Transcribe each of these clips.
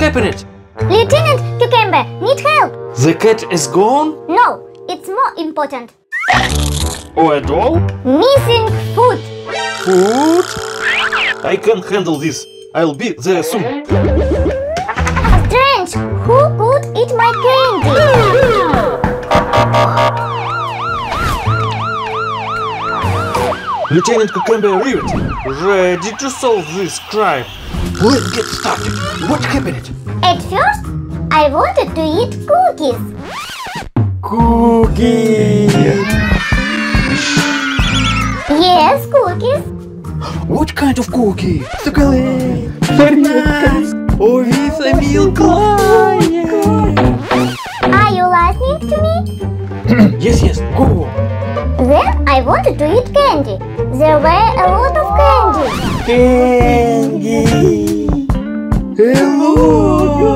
happened? Lieutenant Cucumber, need help? The cat is gone? No, it's more important. Or a doll? Missing food. Food? I can't handle this. I'll be there soon. Strange, who could eat my candy? Lieutenant Cucumber Rivet, ready to solve this crime. Let's get started. What happened? At first, I wanted to eat cookies. Cookies. Yes, cookies. What kind of cookie? Chocolate, nuts, or with a milk line? Are you listening to me? Yes, go on. Then I wanted to eat candy. There were a lot of candy. Candy. Hello.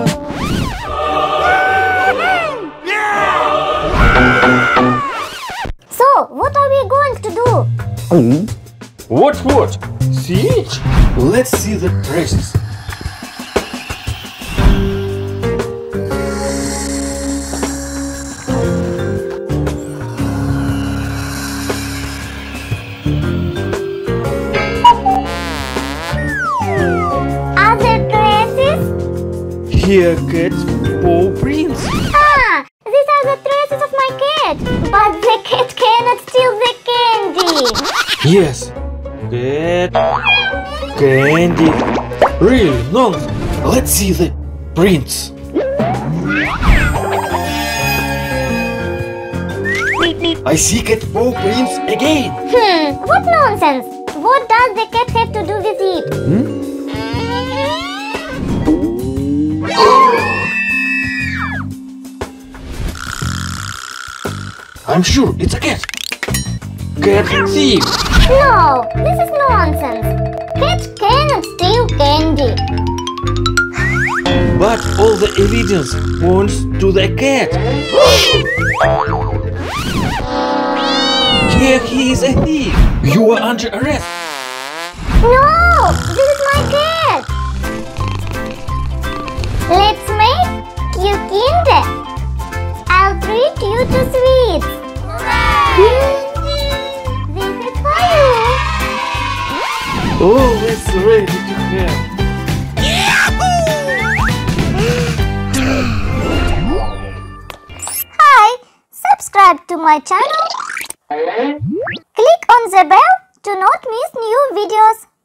So, what are we going to do? What? See it? Let's see the traces. Are there traces? Here, cat's paw prints. Ah, these are the traces of my cat. But the cat cannot steal the candy. Yes. Cat. Candy. Really? Nonsense. Let's see the prints. I see cat paw prints again. What nonsense. What does the cat have to do with it? I'm sure it's a cat. Cat thief. No, this is nonsense. Cat cannot steal candy. But all the evidence points to the cat. Here he is a thief. You are under arrest. No, this is my cat. Let's make cucumber. I'll treat you to sweets. This is for you. Always ready to have. Hi, subscribe to my channel. Click on the bell to not miss new videos.